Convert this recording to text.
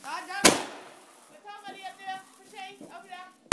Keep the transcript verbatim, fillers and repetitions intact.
Ja, där. Men ta Maria, du. För sig. Over där.